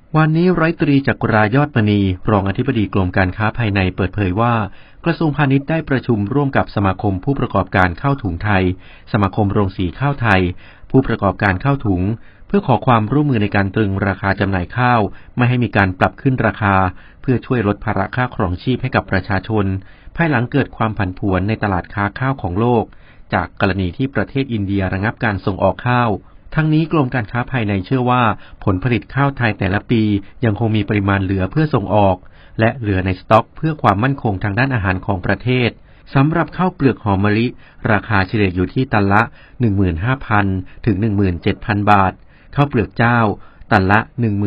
วันนี้ร้อยตรีจักรายอดมณีรองอธิบดีกรมการค้าภายในเปิดเผยว่ากระทรวงพาณิชย์ได้ประชุมร่วมกับสมาคมผู้ประกอบการข้าวถุงไทยสมาคมโรงสีข้าวไทยผู้ประกอบการข้าวถุงเพื่อขอความร่วมมือในการตรึงราคาจำหน่ายข้าวไม่ให้มีการปรับขึ้นราคาเพื่อช่วยลดภาระค่าครองชีพให้กับประชาชนภายหลังเกิดความผันผวนในตลาดค้าข้าวของโลกจากกรณีที่ประเทศอินเดียระงับการส่งออกข้าวทั้งนี้กรมการค้าภายในเชื่อว่าผลผลิตข้าวไทยแต่ละปียังคงมีปริมาณเหลือเพื่อส่งออกและเหลือในสต็อกเพื่อความมั่นคงทางด้านอาหารของประเทศสำหรับข้าวเปลือกหอมมะลิราคาเฉลี่ยอยู่ที่ตันละ 15,000 ถึง 17,000 บาทข้าวเปลือกเจ้าตันละ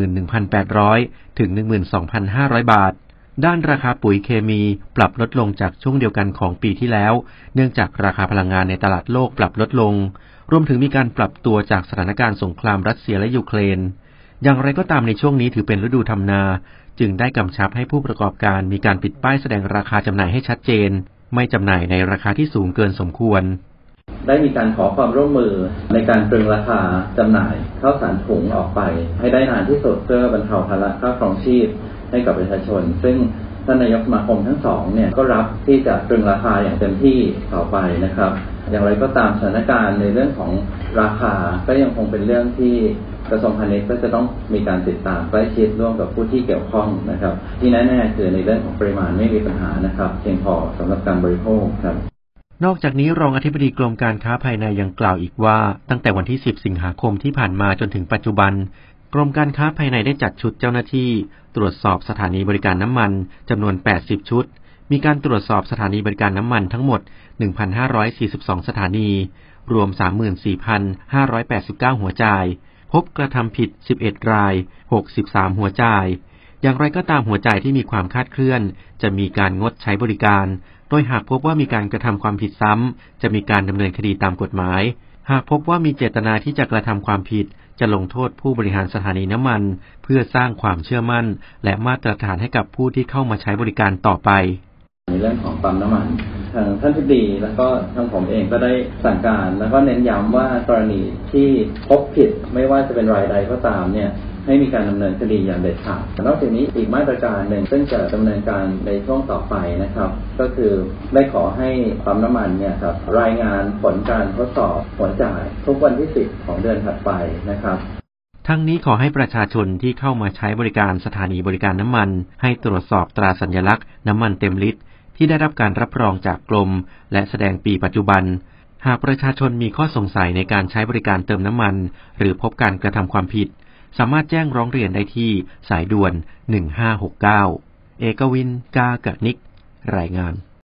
11,800 ถึง 12,500 บาทด้านราคาปุ๋ยเคมีปรับลดลงจากช่วงเดียวกันของปีที่แล้วเนื่องจากราคาพลังงานในตลาดโลกปรับลดลงรวมถึงมีการปรับตัวจากสถานการณ์สงครามรัสเซียและยูเครนอย่างไรก็ตามในช่วงนี้ถือเป็นฤดูทำนาจึงได้กำชับให้ผู้ประกอบการมีการปิดป้ายแสดงราคาจำหน่ายให้ชัดเจนไม่จำหน่ายในราคาที่สูงเกินสมควรได้มีการขอความร่วมมือในการตรึงราคาจำหน่ายข้าวสารถุงออกไปให้ได้นานที่สุดเพื่อบรรเทาภาระค่าครองชีพให้กับประชาชนซึ่งท่านนายกสมาคมทั้งสองเนี่ยก็รับที่จะตรึงราคาอย่างเต็มที่ต่อไปนะครับอย่างไรก็ตามสถานการณ์ในเรื่องของราคาก็ยังคงเป็นเรื่องที่กระทรวงพาณิชย์ก็จะต้องมีการติดตามใกล้ชิดร่วมกับผู้ที่เกี่ยวข้องนะครับที่แน่ๆคือในเรื่องของปริมาณไม่มีปัญหานะครับเพียงพอสำหรับการบริโภคครับนอกจากนี้รองอธิบดีกรมการค้าภายในยังกล่าวอีกว่าตั้งแต่วันที่10 สิงหาคมที่ผ่านมาจนถึงปัจจุบันกรมการค้าภายในได้จัดชุดเจ้าหน้าที่ตรวจสอบสถานีบริการน้ำมันจำนวน80ชุดมีการตรวจสอบสถานีบริการน้ำมันทั้งหมด 1,542 สถานีรวม 34,589 หัวจ่ายพบกระทำผิด11ราย63หัวจ่ายอย่างไรก็ตามหัวจ่ายที่มีความคลาดเคลื่อนจะมีการงดใช้บริการโดยหากพบว่ามีการกระทำความผิดซ้ำจะมีการดำเนินคดีตามกฎหมายหากพบว่ามีเจตนาที่จะกระทำความผิดจะลงโทษผู้บริหารสถานีน้ำมันเพื่อสร้างความเชื่อมั่นและมาตรฐานให้กับผู้ที่เข้ามาใช้บริการต่อไปในเรื่องของปั๊มน้ำมันทางท่านทิบดีแล้วก็ทางผมเองก็ได้สั่งการแล้วก็เน้นย้ำว่ากรณีที่พบผิดไม่ว่าจะเป็นรายใดก็ตามเนี่ยให้มีการดำเนินคดีอย่างเด็ดขาดนอกจากนี้อีกมาตรการหนึ่งซึ่งจะดำเนินการในช่วงต่อไปนะครับก็คือได้ขอให้ปั๊มน้ำมันเนี่ยครับรายงานผลการทดสอบหัวจ่ายทุกวันที่10ของเดือนถัดไปนะครับทั้งนี้ขอให้ประชาชนที่เข้ามาใช้บริการสถานีบริการน้ำมันให้ตรวจสอบตราสัญลักษณ์น้ำมันเต็มลิตรที่ได้รับการรับรองจากกรมและแสดงปีปัจจุบันหากประชาชนมีข้อสงสัยในการใช้บริการเติมน้ำมันหรือพบการกระทำความผิดสามารถแจ้งร้องเรียนได้ที่สายด่วน1569เอกวิน กากนิกรายงาน